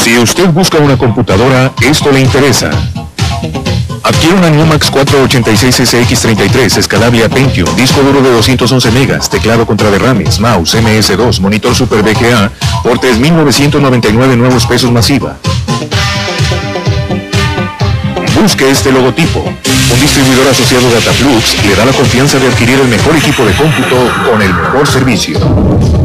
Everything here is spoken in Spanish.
Si usted busca una computadora, esto le interesa. Adquiere una Numax 486SX33, escalable a Pentium, disco duro de 211 megas, teclado contra derrames, mouse MS2, monitor Super VGA, por 3.999 nuevos pesos masiva. Busque este logotipo. Un distribuidor asociado Dataflux le da la confianza de adquirir el mejor equipo de cómputo con el mejor servicio.